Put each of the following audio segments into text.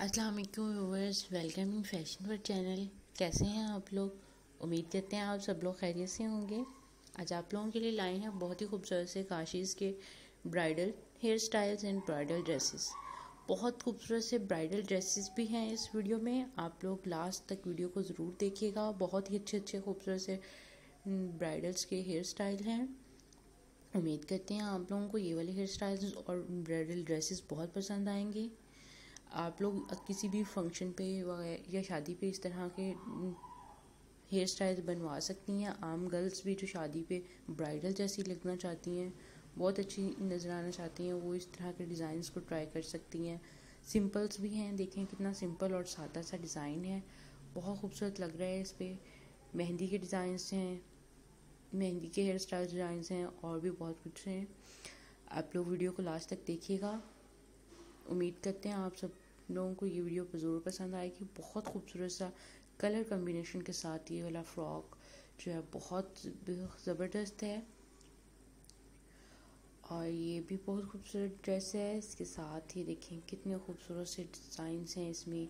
अस्सलाम वालेकुम viewers, welcome in fashion word channel. कैसे हैं आप लोग? उम्मीद करते हैं आप सब लोग खैरियत से होंगे। आज आप लोगों के लिए लाए हैं बहुत ही खूबसूरत से काशीज़ के bridal hair styles and bridal dresses. बहुत खूबसूरत से ब्राइडल ड्रेसेस भी हैं इस वीडियो में। आप लोग लास्ट तक वीडियो को ज़रूर देखिएगा। बहुत ही अच्छे खूबसूरत से ब्राइडल्स के हेयर स्टाइल हैं। उम्मीद करते हैं आप लोगों को ये वाले हेयर स्टाइल्स और ब्राइडल ड्रेसेस बहुत पसंद आएंगे। आप लोग किसी भी फंक्शन पे या शादी पे इस तरह के हेयर स्टाइल्स बनवा सकती हैं। आम गर्ल्स भी जो शादी पे ब्राइडल जैसी लगना चाहती हैं, बहुत अच्छी नज़र आना चाहती हैं, वो इस तरह के डिज़ाइंस को ट्राई कर सकती हैं। सिंपल्स भी हैं, देखें कितना सिंपल और सादा सा डिज़ाइन है, बहुत खूबसूरत लग रहा है। इस पर मेहंदी के डिज़ाइंस हैं, मेहंदी के हेयर स्टाइल डिज़ाइंस हैं और भी बहुत कुछ हैं। आप लोग वीडियो को लास्ट तक देखिएगा। उम्मीद करते हैं आप सब लोगों को ये वीडियो ज़रूर पसंद आएगी। बहुत खूबसूरत सा कलर कम्बिनेशन के साथ ये वाला फ्रॉक जो है बहुत ज़बरदस्त है और ये भी बहुत खूबसूरत ड्रेस है। इसके साथ ही देखें कितने खूबसूरत से डिज़ाइंस हैं। इसमें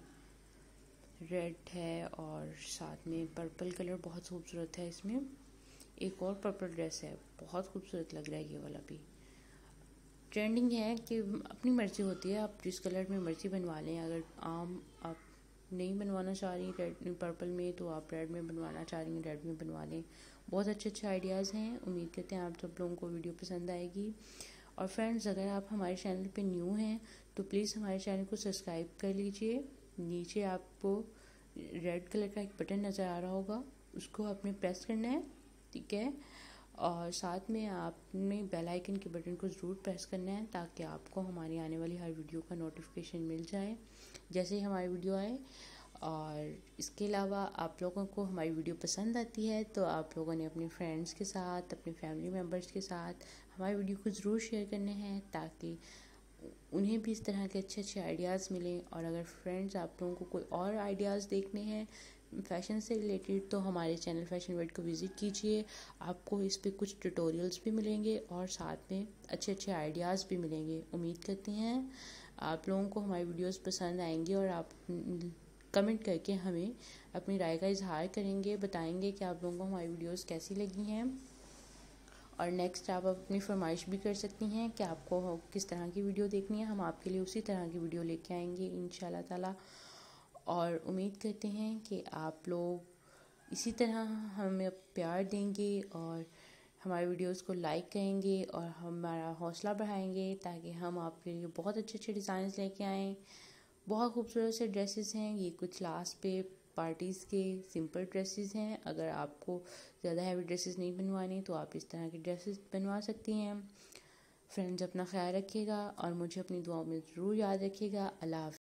रेड है और साथ में पर्पल कलर बहुत खूबसूरत है। इसमें एक और पर्पल ड्रेस है, बहुत खूबसूरत लग रहा है ये वाला भी। ट्रेंडिंग है कि अपनी मर्ज़ी होती है, आप जिस कलर में मर्ज़ी बनवा लें। अगर आप नहीं बनवाना चाह रही रेड पर्पल में, तो आप रेड में बनवाना चाह रही हैं, रेड में बनवा लें। बहुत अच्छे आइडियाज़ हैं। उम्मीद करते हैं आप सब लोगों को वीडियो पसंद आएगी। और फ्रेंड्स, अगर आप हमारे चैनल पे न्यू हैं तो प्लीज़ हमारे चैनल को सब्सक्राइब कर लीजिए। नीचे आपको रेड कलर का एक बटन नज़र आ रहा होगा, उसको आपने प्रेस करना है, ठीक है। और साथ में आपने बेल आइकन के बटन को ज़रूर प्रेस करना है ताकि आपको हमारी आने वाली हर वीडियो का नोटिफिकेशन मिल जाए जैसे ही हमारी वीडियो आए। और इसके अलावा आप लोगों को हमारी वीडियो पसंद आती है तो आप लोगों ने अपने फ्रेंड्स के साथ, अपने फैमिली मेम्बर्स के साथ हमारी वीडियो को ज़रूर शेयर करने हैं ताकि उन्हें भी इस तरह के अच्छे आइडियाज़ मिलें। और अगर फ्रेंड्स आप लोगों को कोई और आइडियाज़ देखने हैं फ़ैशन से रिलेटेड तो हमारे चैनल फैशन वर्ड को विज़िट कीजिए। आपको इस पे कुछ ट्यूटोरियल्स भी मिलेंगे और साथ में अच्छे आइडियाज़ भी मिलेंगे। उम्मीद करते हैं आप लोगों को हमारी वीडियोस पसंद आएंगी और आप कमेंट करके हमें अपनी राय का इजहार करेंगे, बताएंगे कि आप लोगों को हमारी वीडियोस कैसी लगी हैं। और नेक्स्ट आप अपनी फरमाइश भी कर सकती हैं कि आपको किस तरह की वीडियो देखनी है। हम आपके लिए उसी तरह की वीडियो लेके आएंगे इंशाल्लाह ताला। और उम्मीद करते हैं कि आप लोग इसी तरह हमें प्यार देंगे और हमारे वीडियोस को लाइक करेंगे और हमारा हौसला बढ़ाएंगे ताकि हम आपके लिए बहुत अच्छे डिज़ाइंस लेके आएँ। बहुत खूबसूरत से ड्रेसेस हैं ये, कुछ लास्ट पे पार्टीज़ के सिंपल ड्रेसेस हैं। अगर आपको ज़्यादा हैवी ड्रेसेस नहीं बनवानी तो आप इस तरह के ड्रेसेस बनवा सकती हैं। फ्रेंड्स, अपना ख्याल रखिएगा और मुझे अपनी दुआओं में ज़रूर याद रखिएगा। अल्लाह हाफ़िज़।